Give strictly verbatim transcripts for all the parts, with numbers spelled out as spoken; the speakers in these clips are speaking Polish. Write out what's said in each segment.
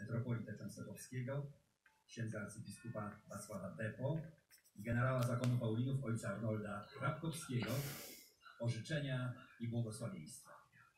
metropolitę częstochowskiego, księdza arcybiskupa Wacława Depo i generała zakonu Paulinów ojca Arnolda Hrabkowskiego o życzenia i błogosławieństwa.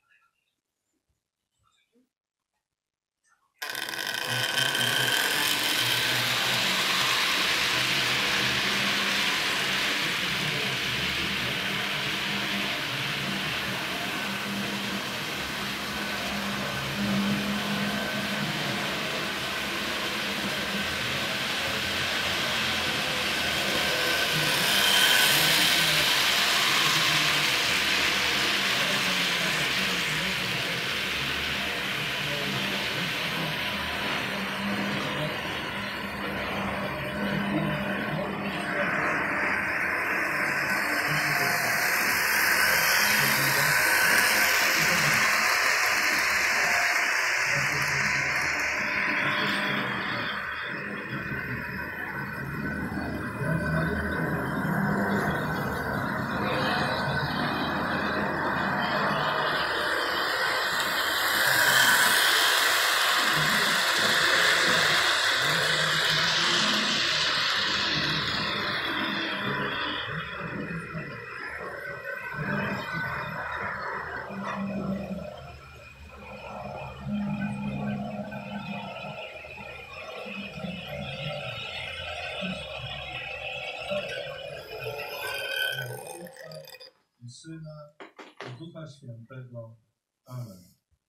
I Syna, i Ducha Świętego. Amen.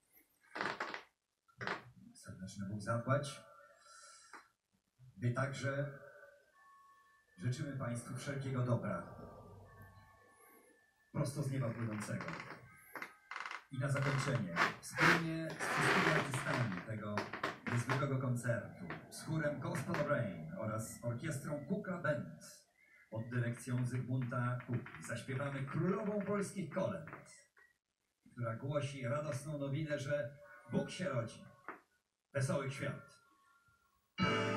Serdeczny Bóg zapłać. My także życzymy Państwu wszelkiego dobra, prosto z nieba płynącego. I na zakończenie, wspólnie z wszystkimi artystami tego niezwykłego koncertu, z chórem Gospel Rain oraz orkiestrą Kukla Band pod dyrekcją Zygmunta Kuki, zaśpiewamy królową polskich kolęd, która głosi radosną nowinę, że Bóg się rodzi. Wesołych świąt!